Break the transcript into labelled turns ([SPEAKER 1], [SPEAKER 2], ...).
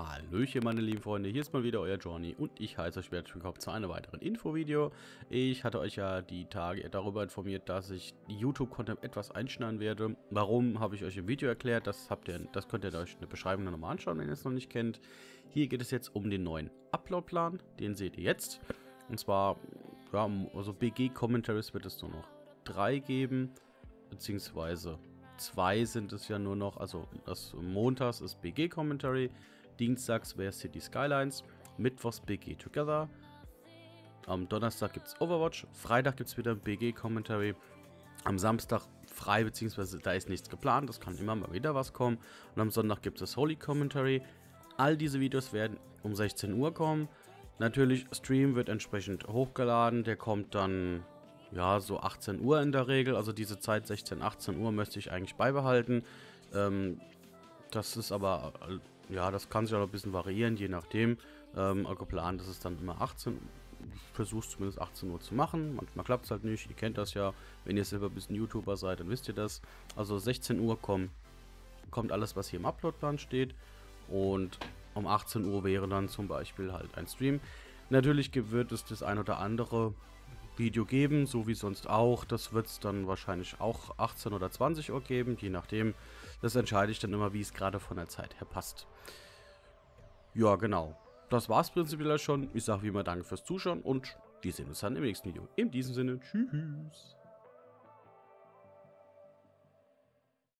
[SPEAKER 1] Hallöchen meine lieben Freunde, hier ist mal wieder euer Johnny und ich heiße euch herzlich willkommen zu einem weiteren Infovideo. Ich hatte euch ja die Tage darüber informiert, dass ich die YouTube-Content etwas einschneiden werde. Warum, habe ich euch im Video erklärt, das könnt ihr euch in der Beschreibung nochmal anschauen, wenn ihr es noch nicht kennt. Hier geht es jetzt um den neuen Upload-Plan, den seht ihr jetzt. Und zwar, ja, also BG-Commentaries wird es nur noch 3 geben, beziehungsweise 2 sind es ja nur noch, also das montags ist BG Commentary, dienstags wäre City Skylines, mittwochs BG Together, am Donnerstag gibt es Overwatch, Freitag gibt es wieder BG Commentary, am Samstag frei, beziehungsweise da ist nichts geplant, das kann immer mal wieder was kommen, und am Sonntag gibt es das Holy Commentary. All diese Videos werden um 16 Uhr kommen. Natürlich, Stream wird entsprechend hochgeladen, der kommt dann ja so 18 Uhr in der Regel, also diese Zeit 16, 18 Uhr möchte ich eigentlich beibehalten. Das ist aber, ja, das kann sich auch ein bisschen variieren, je nachdem. Geplant ist es dann immer 18 Uhr. Ich versuche es zumindest 18 Uhr zu machen. Manchmal klappt es halt nicht. Ihr kennt das ja. Wenn ihr selber ein bisschen YouTuber seid, dann wisst ihr das. Also 16 Uhr kommt alles, was hier im Uploadplan steht. Und um 18 Uhr wäre dann zum Beispiel halt ein Stream. Natürlich wird es das ein oder andere Video geben, so wie sonst auch. Das wird es dann wahrscheinlich auch 18 oder 20 Uhr geben, je nachdem. Das entscheide ich dann immer, wie es gerade von der Zeit her passt. Ja, genau. Das war's prinzipiell schon. Ich sage wie immer danke fürs Zuschauen und wir sehen uns dann im nächsten Video. In diesem Sinne, tschüss.